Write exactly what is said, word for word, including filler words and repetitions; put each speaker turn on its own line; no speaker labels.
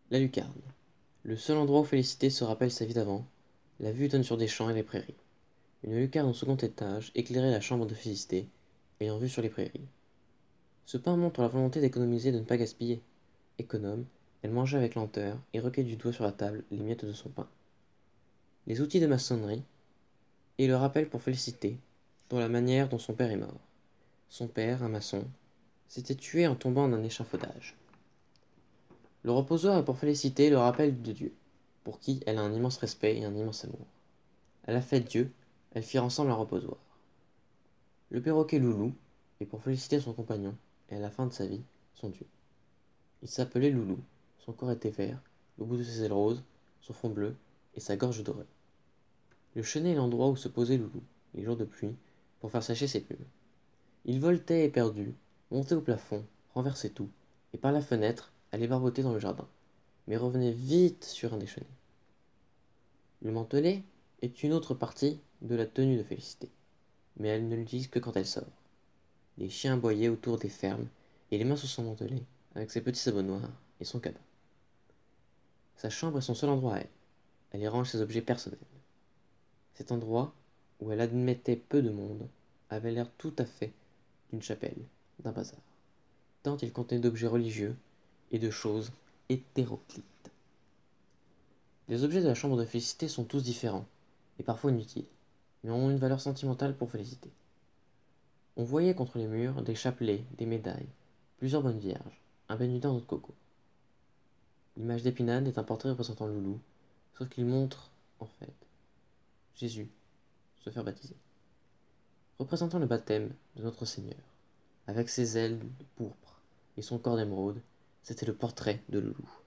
La lucarne. Le seul endroit où Félicité se rappelle sa vie d'avant, la vue donne sur des champs et des prairies. Une lucarne au second étage éclairait la chambre de Félicité, ayant vue sur les prairies. Ce pain montre la volonté d'économiser et de ne pas gaspiller. Économe, elle mangeait avec lenteur et recueillait du doigt sur la table les miettes de son pain. Les outils de maçonnerie et le rappel pour Félicité, dans la manière dont son père est mort. Son père, un maçon, s'était tué en tombant d'un échafaudage. Le reposoir est pour Félicité le rappel de Dieu, pour qui elle a un immense respect et un immense amour. À la fête Dieu, elles firent ensemble un reposoir. Le perroquet Loulou est pour féliciter son compagnon, et à la fin de sa vie, son Dieu. Il s'appelait Loulou, son corps était vert, le bout de ses ailes roses, son front bleu et sa gorge dorée. Le chenêt est l'endroit où se posait Loulou, les jours de pluie, pour faire sécher ses plumes. Il voltait éperdu, montait au plafond, renversait tout, et par la fenêtre allait barboter dans le jardin, mais revenait vite sur un des chenets. Le mantelet est une autre partie de la tenue de Félicité, mais elle ne l'utilise que quand elle sort. Les chiens aboyaient autour des fermes, et les mains sous son mantelet, avec ses petits sabots noirs et son cabas. Sa chambre est son seul endroit à elle. Elle y range ses objets personnels. Cet endroit, où elle admettait peu de monde, avait l'air tout à fait d'une chapelle, d'un bazar, tant il contenait d'objets religieux et de choses hétéroclites. Les objets de la chambre de Félicité sont tous différents, et parfois inutiles, mais ont une valeur sentimentale pour Félicité. On voyait contre les murs des chapelets, des médailles, plusieurs bonnes vierges, un bénudin d'eau de coco. L'image d'Épinal est un portrait représentant Loulou, sauf qu'il montre, en fait, Jésus se faire baptiser, représentant le baptême de notre Seigneur. Avec ses ailes de pourpre et son corps d'émeraude, c'était le portrait de Loulou.